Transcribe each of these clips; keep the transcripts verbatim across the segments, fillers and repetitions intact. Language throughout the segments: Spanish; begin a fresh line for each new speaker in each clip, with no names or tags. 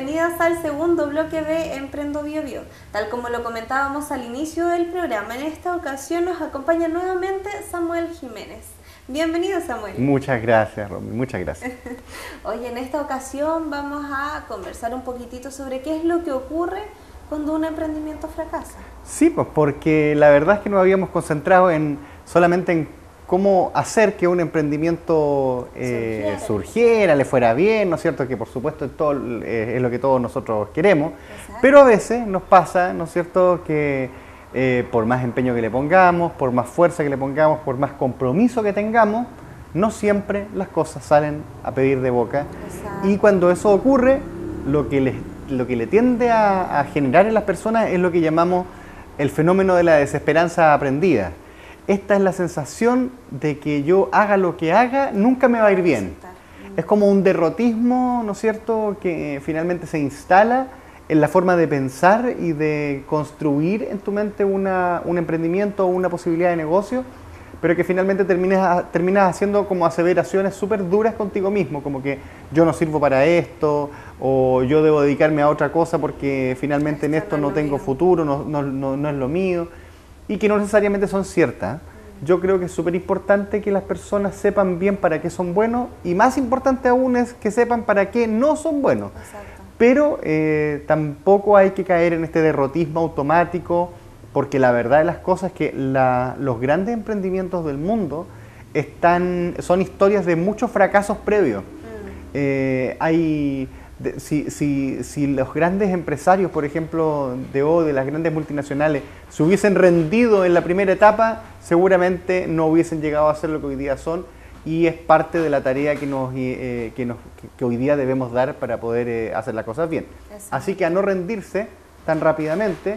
bienvenidas al segundo bloque de Emprendo Bio Bio. Tal como lo comentábamos al inicio del programa, en esta ocasión nos acompaña nuevamente Samuel Jiménez. Bienvenido, Samuel.
Muchas gracias, Romy, muchas gracias.
Oye, en esta ocasión vamos a conversar un poquitito sobre qué es lo que ocurre cuando un emprendimiento fracasa.
Sí, pues porque la verdad es que nos habíamos concentrado en solamente en cómo hacer que un emprendimiento eh, surgiera. surgiera, le fuera bien, ¿no es cierto? Que por supuesto todo, eh, es lo que todos nosotros queremos. Exacto. Pero a veces nos pasa, ¿no es cierto?, que eh, por más empeño que le pongamos, por más fuerza que le pongamos, por más compromiso que tengamos, no siempre las cosas salen a pedir de boca. Exacto. Y cuando eso ocurre, lo que, les, lo que le tiende a, a generar en las personas es lo que llamamos el fenómeno de la desesperanza aprendida. Esta es la sensación de que yo haga lo que haga, nunca me va a ir bien. Es como un derrotismo, ¿no es cierto?, que finalmente se instala en la forma de pensar y de construir en tu mente una, un emprendimiento o una posibilidad de negocio, pero que finalmente terminas, terminas haciendo como aseveraciones súper duras contigo mismo, como que yo no sirvo para esto, o yo debo dedicarme a otra cosa porque finalmente en esto no tengo futuro, no, no, no, no es lo mío. Y que no necesariamente son ciertas. Yo creo que es súper importante que las personas sepan bien para qué son buenos, y más importante aún es que sepan para qué no son buenos. Exacto. Pero eh, tampoco hay que caer en este derrotismo automático, porque la verdad de las cosas es que la, los grandes emprendimientos del mundo están, son historias de muchos fracasos previos. Mm. Eh, hay... De, si, si, si los grandes empresarios, por ejemplo, de hoy, de las grandes multinacionales, se hubiesen rendido en la primera etapa, seguramente no hubiesen llegado a ser lo que hoy día son, y es parte de la tarea que, nos, eh, que, nos, que, que hoy día debemos dar para poder eh, hacer las cosas bien. Exacto. Así que a no rendirse tan rápidamente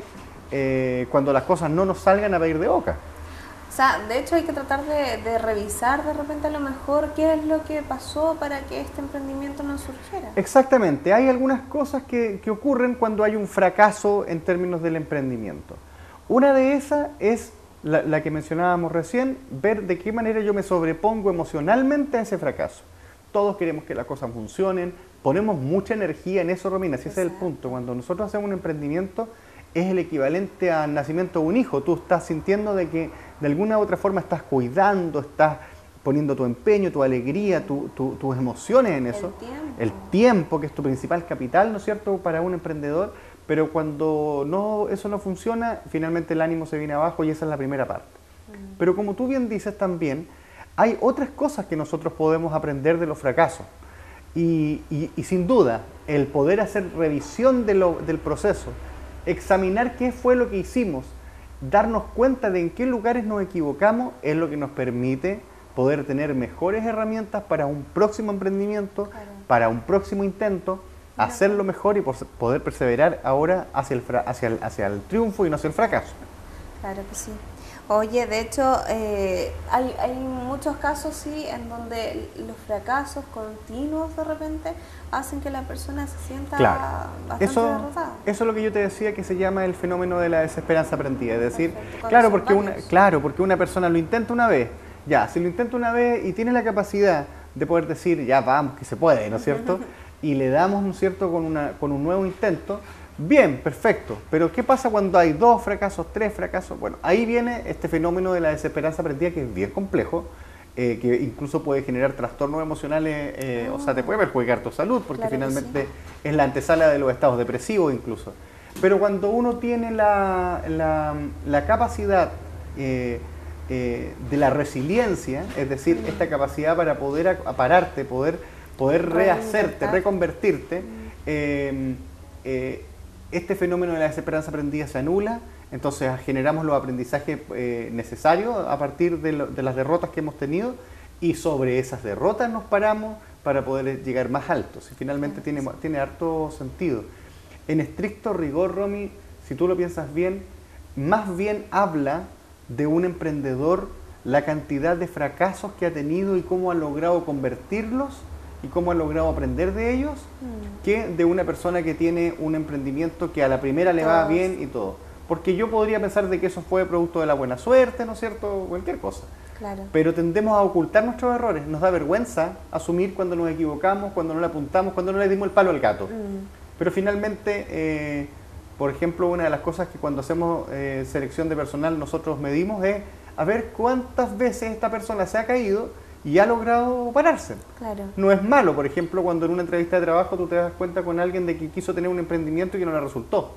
eh, cuando las cosas no nos salgan a pedir de boca.
O sea, de hecho hay que tratar de, de revisar de repente a lo mejor qué es lo que pasó para que este emprendimiento no surgiera.
Exactamente, hay algunas cosas que, que ocurren cuando hay un fracaso en términos del emprendimiento. Una de esas es la, la que mencionábamos recién, ver de qué manera yo me sobrepongo emocionalmente a ese fracaso. Todos queremos que las cosas funcionen, ponemos mucha energía en eso, Romina, si ese es el punto. Cuando nosotros hacemos un emprendimiento, es el equivalente al nacimiento de un hijo. Tú estás sintiendo de que de alguna u otra forma estás cuidando, estás poniendo tu empeño, tu alegría, tu, tu, tus emociones en eso.
El tiempo.
El tiempo, que es tu principal capital, ¿no es cierto?, para un emprendedor. Pero cuando no, eso no funciona, finalmente el ánimo se viene abajo, y esa es la primera parte. Mm. Pero como tú bien dices también, hay otras cosas que nosotros podemos aprender de los fracasos. Y, y, y sin duda, el poder hacer revisión de lo, del proceso, examinar qué fue lo que hicimos, darnos cuenta de en qué lugares nos equivocamos, es lo que nos permite poder tener mejores herramientas para un próximo emprendimiento, claro, para un próximo intento, claro, hacerlo mejor y poder perseverar ahora hacia el, hacia, el, hacia el triunfo y no hacia el fracaso.
Claro que sí. Oye, de hecho, eh, hay, hay muchos casos, sí, en donde los fracasos continuos de repente hacen que la persona se sienta, claro, bastante
eso,
derrotada.
Eso es lo que yo te decía, que se llama el fenómeno de la desesperanza aprendida. Es decir, claro porque, una, claro, porque una persona lo intenta una vez, ya, si lo intenta una vez y tiene la capacidad de poder decir, ya vamos, que se puede, ¿no es cierto? Y le damos, ¿no es cierto?, con, una, con un nuevo intento. Bien, perfecto, pero ¿qué pasa cuando hay dos fracasos, tres fracasos? Bueno, ahí viene este fenómeno de la desesperanza aprendida, que es bien complejo, eh, que incluso puede generar trastornos emocionales, eh, oh. o sea, te puede perjudicar tu salud, porque claro, finalmente sí, es la antesala de los estados depresivos incluso. Pero cuando uno tiene la, la, la capacidad eh, eh, de la resiliencia, es decir, mm. esta capacidad para poder apararte, poder, poder rehacerte, reconvertirte, mm. eh, eh, este fenómeno de la desesperanza aprendida se anula, entonces generamos los aprendizajes eh, necesarios a partir de, lo, de las derrotas que hemos tenido, y sobre esas derrotas nos paramos para poder llegar más altos, y finalmente tiene, tiene harto sentido. En estricto rigor, Romy, si tú lo piensas bien, más bien habla de un emprendedor la cantidad de fracasos que ha tenido y cómo ha logrado convertirlos y cómo ha logrado aprender de ellos, mm. que de una persona que tiene un emprendimiento que a la primera le va bien y todo. Porque yo podría pensar de que eso fue producto de la buena suerte, ¿no es cierto?, cualquier cosa.
Claro.
Pero tendemos a ocultar nuestros errores. Nos da vergüenza asumir cuando nos equivocamos, cuando no le apuntamos, cuando no le dimos el palo al gato. Mm. Pero finalmente, eh, por ejemplo, una de las cosas que cuando hacemos eh, selección de personal nosotros medimos es a ver cuántas veces esta persona se ha caído y ha logrado pararse.
Claro.
No es malo, por ejemplo, cuando en una entrevista de trabajo tú te das cuenta con alguien de que quiso tener un emprendimiento y que no le resultó.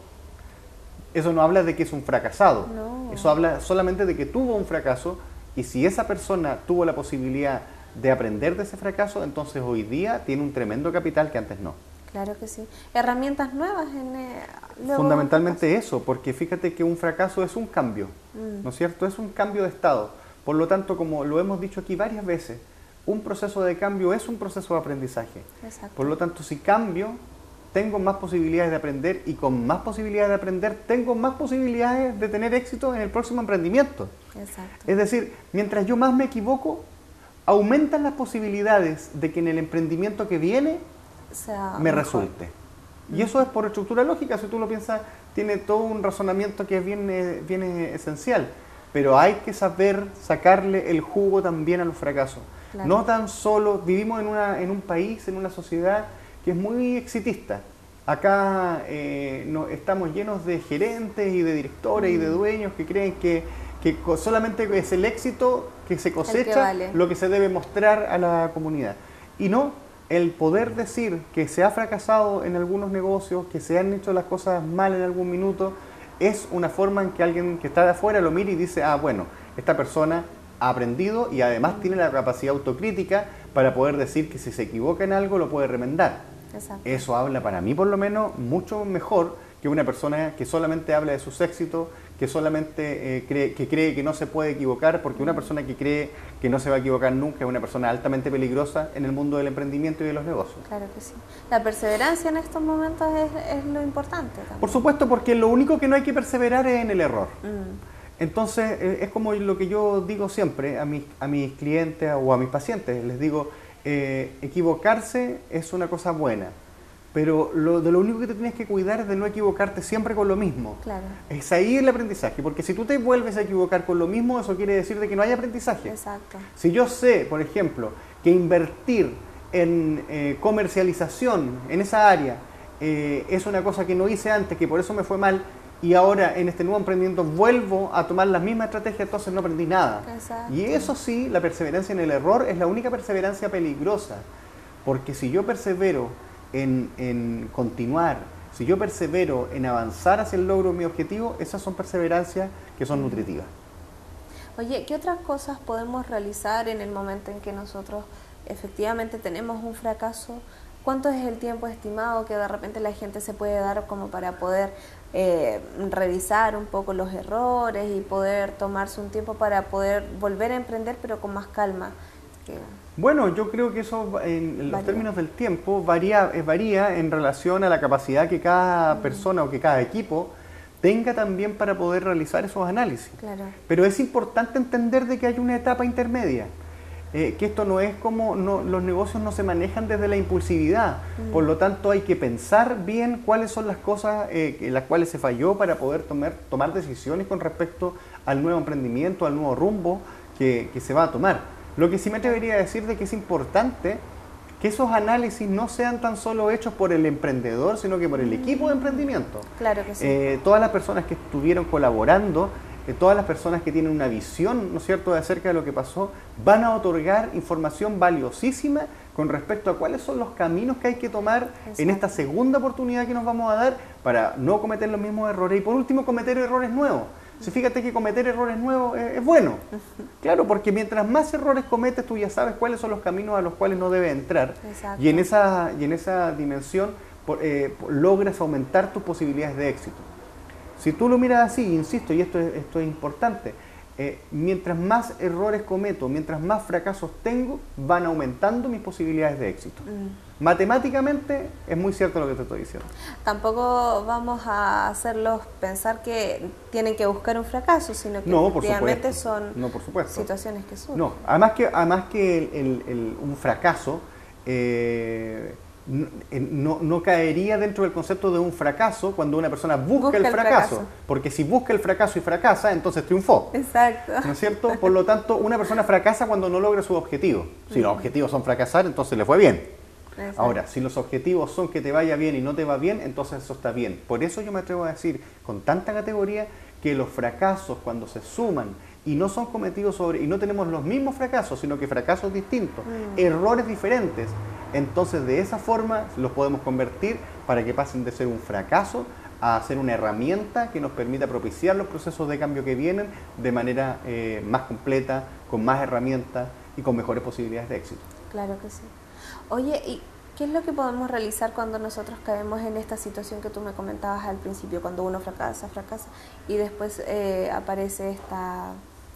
Eso no habla de que es un fracasado.
No.
Eso habla solamente de que tuvo un fracaso, y si esa persona tuvo la posibilidad de aprender de ese fracaso, entonces hoy día tiene un tremendo capital que antes no.
Claro que sí. Herramientas nuevas en... Eh,
Fundamentalmente eso, porque fíjate que un fracaso es un cambio, mm. ¿no es cierto? Es un cambio de estado. Por lo tanto, como lo hemos dicho aquí varias veces, un proceso de cambio es un proceso de aprendizaje.
Exacto.
Por lo tanto, si cambio, tengo más posibilidades de aprender, y con más posibilidades de aprender, tengo más posibilidades de tener éxito en el próximo emprendimiento.
Exacto.
Es decir, mientras yo más me equivoco, aumentan las posibilidades de que en el emprendimiento que viene
sea
me
mejor.
resulte. Y eso es por estructura lógica, si tú lo piensas, tiene todo un razonamiento que es bien, eh, bien esencial. Pero hay que saber sacarle el jugo también a los fracasos. Claro. No tan solo, vivimos en, una, en un país, en una sociedad que es muy exitista. Acá eh, no, estamos llenos de gerentes y de directores mm. y de dueños que creen que, que solamente es el éxito que se cosecha que vale. Lo que se debe mostrar a la comunidad. Y no, el poder decir que se ha fracasado en algunos negocios, que se han hecho las cosas mal en algún minuto, es una forma en que alguien que está de afuera lo mira y dice, ah, bueno, esta persona ha aprendido y además tiene la capacidad autocrítica para poder decir que si se equivoca en algo lo puede remendar.
Exacto.
Eso habla para mí por lo menos mucho mejor que una persona que solamente habla de sus éxitos, que solamente eh, cree, que cree que no se puede equivocar, porque una persona que cree que no se va a equivocar nunca es una persona altamente peligrosa en el mundo del emprendimiento y de los negocios.
Claro que sí. La perseverancia en estos momentos es, es lo importante también.
Por supuesto, porque lo único que no hay que perseverar es en el error.
Mm.
Entonces, eh, es como lo que yo digo siempre a mis, a mis clientes o a mis pacientes. Les digo, eh, equivocarse es una cosa buena, pero lo, de lo único que te tienes que cuidar es de no equivocarte siempre con lo mismo.
Claro.
Es ahí el aprendizaje, porque si tú te vuelves a equivocar con lo mismo, eso quiere decir de que no hay aprendizaje.
Exacto.
Si yo sé, por ejemplo, que invertir en eh, comercialización en esa área eh, es una cosa que no hice antes, que por eso me fue mal, y ahora en este nuevo emprendimiento vuelvo a tomar la misma estrategia, entonces no aprendí nada.
Exacto.
Y eso sí, la perseverancia en el error es la única perseverancia peligrosa, porque si yo persevero en, en continuar, si yo persevero en avanzar hacia el logro de mi objetivo, esas son perseverancias que son nutritivas.
Oye, ¿qué otras cosas podemos realizar en el momento en que nosotros efectivamente tenemos un fracaso? ¿Cuánto es el tiempo estimado que de repente la gente se puede dar como para poder eh, revisar un poco los errores y poder tomarse un tiempo para poder volver a emprender, pero con más calma? Que...
Bueno, yo creo que eso en los
varía. términos
del tiempo varía, varía en relación a la capacidad que cada mm. persona o que cada equipo tenga también para poder realizar esos análisis.
Claro.
Pero es importante entender de que hay una etapa intermedia. Eh, que esto no es como, no, los negocios no se manejan desde la impulsividad, mm. por lo tanto hay que pensar bien cuáles son las cosas eh, en las cuales se falló para poder tomar, tomar decisiones con respecto al nuevo emprendimiento, al nuevo rumbo que, que se va a tomar. Lo que sí me atrevería a decir de que es importante que esos análisis no sean tan solo hechos por el emprendedor, sino que por el equipo de emprendimiento.
Claro que sí.
Eh, todas las personas que estuvieron colaborando, eh, todas las personas que tienen una visión, ¿no es cierto?, de acerca de lo que pasó, van a otorgar información valiosísima con respecto a cuáles son los caminos que hay que tomar. Exacto. En esta segunda oportunidad que nos vamos a dar para no cometer los mismos errores y por último cometer errores nuevos. Si fíjate que cometer errores nuevos es, es bueno, claro, porque mientras más errores cometes tú ya sabes cuáles son los caminos a los cuales no debes entrar.
Exacto.
y en esa y en esa dimensión por, eh, logras aumentar tus posibilidades de éxito. Si tú lo miras así, insisto, y esto es, esto es importante, eh, mientras más errores cometo, mientras más fracasos tengo, van aumentando mis posibilidades de éxito. Mm. Matemáticamente es muy cierto lo que te estoy diciendo.
Tampoco vamos a hacerlos pensar que tienen que buscar un fracaso, sino que
no,
efectivamente son
no, por supuesto.
situaciones que surgen.
No, además que, además que el, el, el, un fracaso eh, no, no, no caería dentro del concepto de un fracaso cuando una persona busca, busca el, fracaso, el fracaso, porque si busca el fracaso y fracasa, entonces triunfó.
Exacto.
¿No es cierto? Por lo tanto, una persona fracasa cuando no logra su objetivo. Si los objetivos son fracasar, entonces le fue bien.
Exacto.
Ahora, si los objetivos son que te vaya bien y no te va bien, entonces eso está bien. Por eso yo me atrevo a decir con tanta categoría que los fracasos cuando se suman y no son cometidos sobre, y no tenemos los mismos fracasos, sino que fracasos distintos, mm. errores diferentes, entonces de esa forma los podemos convertir para que pasen de ser un fracaso a ser una herramienta que nos permita propiciar los procesos de cambio que vienen de manera eh, más completa, con más herramientas y con mejores posibilidades de éxito.
Claro que sí. Oye, ¿y qué es lo que podemos realizar cuando nosotros caemos en esta situación que tú me comentabas al principio, cuando uno fracasa, fracasa y después eh, aparece esta,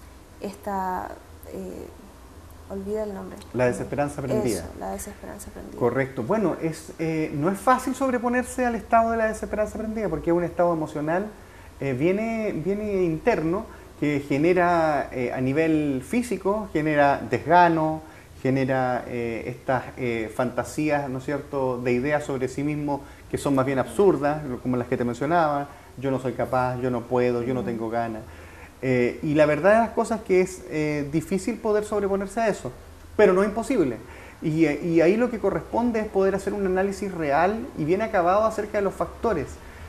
esta eh, olvida el nombre.
La desesperanza aprendida.
Eso, la desesperanza aprendida.
Correcto. Bueno, es, eh, no es fácil sobreponerse al estado de la desesperanza aprendida porque es un estado emocional, eh, viene, viene interno, que genera eh, a nivel físico, genera desgano, genera eh, estas eh, fantasías, ¿no es cierto?, de ideas sobre sí mismo que son más bien absurdas, como las que te mencionaba, yo no soy capaz, yo no puedo, yo no tengo ganas. Eh, y la verdad de las cosas es que es eh, difícil poder sobreponerse a eso, pero no imposible. Y, y ahí lo que corresponde es poder hacer un análisis real y bien acabado acerca de los factores.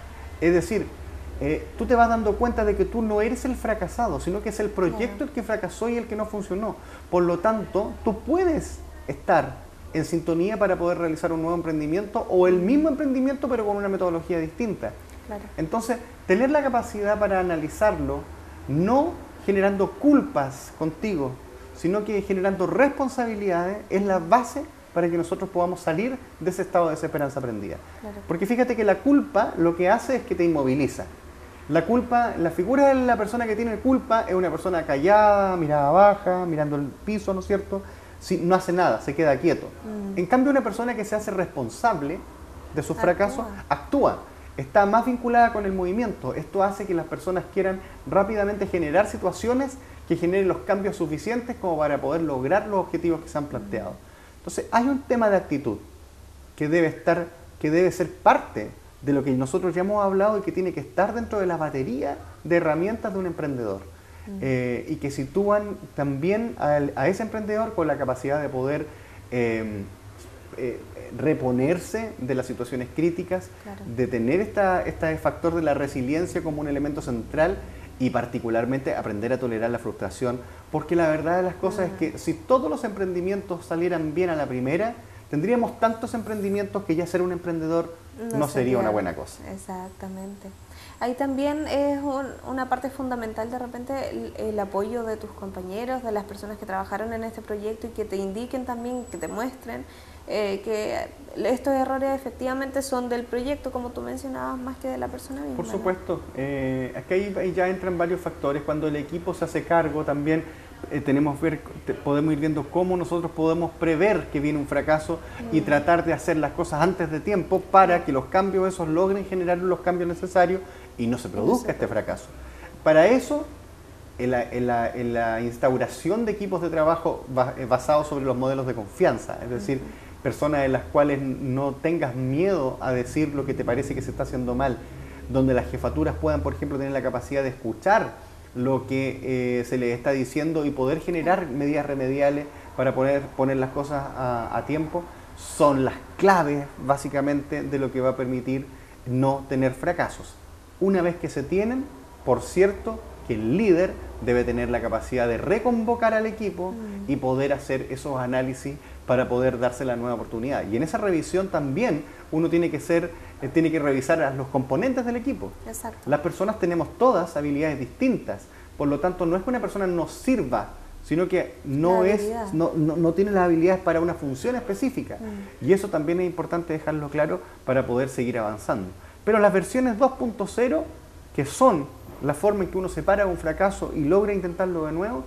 Es decir, eh, tú te vas dando cuenta de que tú no eres el fracasado, sino que es el proyecto el que fracasó y el que no funcionó. Por lo tanto, tú puedes estar en sintonía para poder realizar un nuevo emprendimiento o el mismo emprendimiento pero con una metodología distinta.
Claro.
Entonces, tener la capacidad para analizarlo, no generando culpas contigo, sino que generando responsabilidades, es la base para que nosotros podamos salir de ese estado de desesperanza aprendida. Claro. Porque fíjate que la culpa lo que hace es que te inmoviliza. La culpa, la figura de la persona que tiene culpa es una persona callada, mirada baja, mirando el piso, ¿no es cierto? Si, no hace nada, se queda quieto. Mm. En cambio, una persona que se hace responsable de sus fracasos, actúa. Está más vinculada con el movimiento. Esto hace que las personas quieran rápidamente generar situaciones que generen los cambios suficientes como para poder lograr los objetivos que se han planteado. Entonces, hay un tema de actitud que debe estar, que debe ser parte de lo que nosotros ya hemos hablado y que tiene que estar dentro de la batería de herramientas de un emprendedor. Mm. Eh, y que sitúan también a, a ese emprendedor con la capacidad de poder eh, eh, reponerse de las situaciones críticas, claro. de tener esta, este factor de la resiliencia como un elemento central y particularmente aprender a tolerar la frustración, porque la verdad de las cosas mm. es que si todos los emprendimientos salieran bien a la primera, tendríamos tantos emprendimientos que ya ser un emprendedor no, no sería, sería una buena cosa.
Exactamente. Ahí también es un, una parte fundamental de repente el, el apoyo de tus compañeros, de las personas que trabajaron en este proyecto y que te indiquen también, que te muestren eh, que estos errores efectivamente son del proyecto, como tú mencionabas, más que de la persona misma.
Por supuesto. Eh, aquí ahí, ahí ya entran varios factores. Cuando el equipo se hace cargo también eh, tenemos ver, te, podemos ir viendo cómo nosotros podemos prever que viene un fracaso mm. y tratar de hacer las cosas antes de tiempo para que los cambios esos logren generar los cambios necesarios y no se produzca este fracaso. Para eso, en la, en, la, en la instauración de equipos de trabajo basados sobre los modelos de confianza, es decir, uh-huh. personas en las cuales no tengas miedo a decir lo que te parece que se está haciendo mal, donde las jefaturas puedan, por ejemplo, tener la capacidad de escuchar lo que eh, se les está diciendo y poder generar medidas remediales para poder poner las cosas a, a tiempo, son las claves, básicamente, de lo que va a permitir no tener fracasos. Una vez que se tienen, por cierto, que el líder debe tener la capacidad de reconvocar al equipo mm. y poder hacer esos análisis para poder darse la nueva oportunidad. Y en esa revisión también uno tiene que ser, eh, tiene que revisar a los componentes del equipo.
Exacto.
Las personas tenemos todas habilidades distintas, por lo tanto no es que una persona nos sirva, sino que no, es, no, no, no tiene las habilidades para una función específica. Mm. Y eso también es importante dejarlo claro para poder seguir avanzando. Pero las versiones dos punto cero, que son la forma en que uno separa un fracaso y logra intentarlo de nuevo,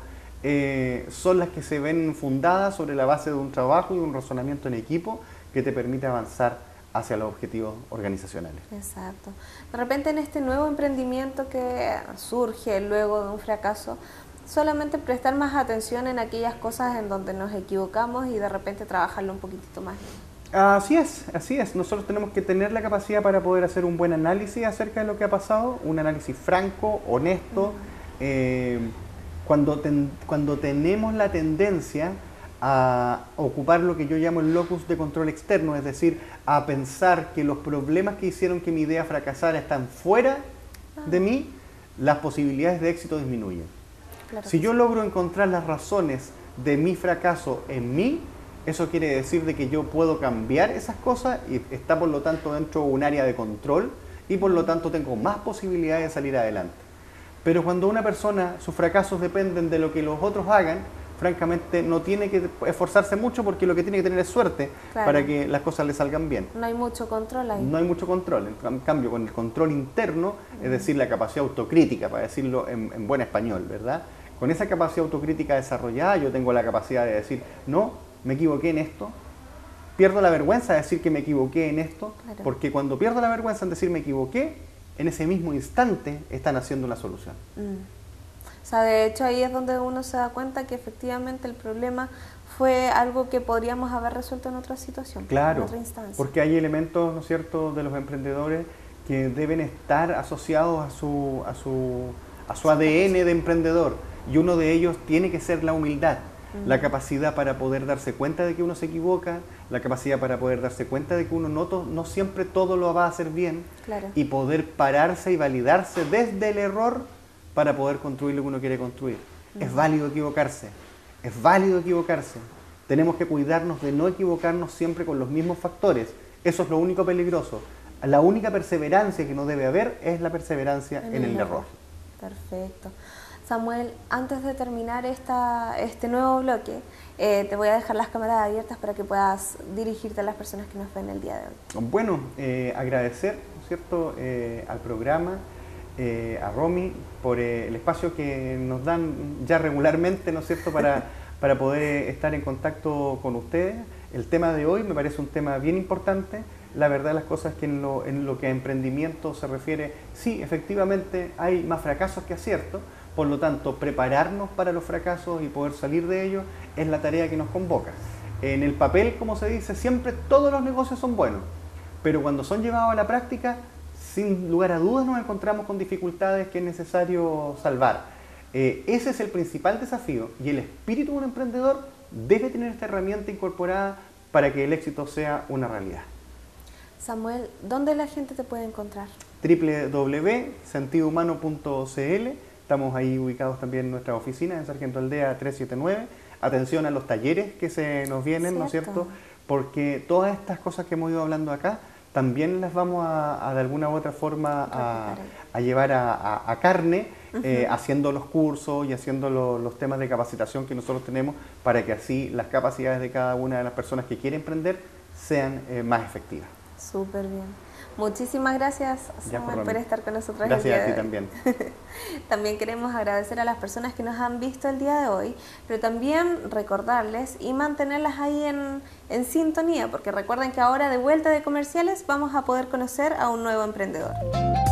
eh, son las que se ven fundadas sobre la base de un trabajo y un razonamiento en equipo que te permite avanzar hacia los objetivos organizacionales.
Exacto. De repente en este nuevo emprendimiento que surge luego de un fracaso, solamente prestar más atención en aquellas cosas en donde nos equivocamos y de repente trabajarlo un poquitito más.
Así es, así es. Nosotros tenemos que tener la capacidad para poder hacer un buen análisis acerca de lo que ha pasado, un análisis franco, honesto. Uh-huh. eh, cuando, ten, cuando tenemos la tendencia a ocupar lo que yo llamo el locus de control externo, es decir, a pensar que los problemas que hicieron que mi idea fracasara están fuera de mí, las posibilidades de éxito disminuyen. Claro. Si yo logro encontrar las razones de mi fracaso en mí, eso quiere decir de que yo puedo cambiar esas cosas y está por lo tanto dentro de un área de control y por lo tanto tengo más posibilidades de salir adelante. Pero cuando una persona, sus fracasos dependen de lo que los otros hagan, francamente no tiene que esforzarse mucho porque lo que tiene que tener es suerte, claro, para que las cosas le salgan bien.
No hay mucho control ahí.
No hay mucho control. En cambio, con el control interno, uh-huh, es decir, la capacidad autocrítica, para decirlo en, en buen español, ¿verdad? Con esa capacidad autocrítica desarrollada, yo tengo la capacidad de decir, no, me equivoqué en esto. Pierdo la vergüenza de decir que me equivoqué en esto, claro, porque cuando pierdo la vergüenza en decir me equivoqué, en ese mismo instante están haciendo una solución.
Mm. O sea, de hecho ahí es donde uno se da cuenta que efectivamente el problema fue algo que podríamos haber resuelto en otra situación,
claro,
en otra instancia.
Porque hay elementos, ¿no es cierto?, de los emprendedores que deben estar asociados a su, a su, a su A D N de emprendedor, y uno de ellos tiene que ser la humildad. La capacidad para poder darse cuenta de que uno se equivoca, la capacidad para poder darse cuenta de que uno no, to, no siempre todo lo va a hacer bien, claro, y poder pararse y validarse desde el error para poder construir lo que uno quiere construir. Uh-huh. Es válido equivocarse, es válido equivocarse. Tenemos que cuidarnos de no equivocarnos siempre con los mismos factores. Eso es lo único peligroso. La única perseverancia que no debe haber es la perseverancia en, en el, el error.
error. Perfecto. Samuel, antes de terminar esta, este nuevo bloque, eh, te voy a dejar las cámaras abiertas para que puedas dirigirte a las personas que nos ven el día de hoy.
Bueno, eh, agradecer, ¿no es cierto?, eh, al programa, eh, a Romy, por eh, el espacio que nos dan ya regularmente, ¿no es cierto?, para, para poder estar en contacto con ustedes. El tema de hoy me parece un tema bien importante. La verdad de las cosas es que en lo, en lo que a emprendimiento se refiere, sí, efectivamente hay más fracasos que aciertos. Por lo tanto, prepararnos para los fracasos y poder salir de ellos es la tarea que nos convoca. En el papel, como se dice, siempre todos los negocios son buenos, pero cuando son llevados a la práctica, sin lugar a dudas nos encontramos con dificultades que es necesario salvar. Eh, ese es el principal desafío y el espíritu de un emprendedor debe tener esta herramienta incorporada para que el éxito sea una realidad.
Samuel, ¿dónde la gente te puede encontrar?
doble u doble u doble u punto sentido humano punto c l. Estamos ahí ubicados también en nuestra oficina en Sargento Aldea trescientos setenta y nueve. Atención a los talleres que se nos vienen, ¿cierto?, ¿no es cierto? Porque todas estas cosas que hemos ido hablando acá, también las vamos a, a de alguna u otra forma a, a llevar a, a, a carne, uh-huh, eh, haciendo los cursos y haciendo lo, los temas de capacitación que nosotros tenemos para que así las capacidades de cada una de las personas que quiere emprender sean eh, más efectivas.
Súper bien. Muchísimas gracias, Samuel, por estar con nosotros.
Gracias
el día
a ti
de hoy.
también.
También queremos agradecer a las personas que nos han visto el día de hoy, pero también recordarles y mantenerlas ahí en, en sintonía, porque recuerden que ahora de vuelta de comerciales vamos a poder conocer a un nuevo emprendedor.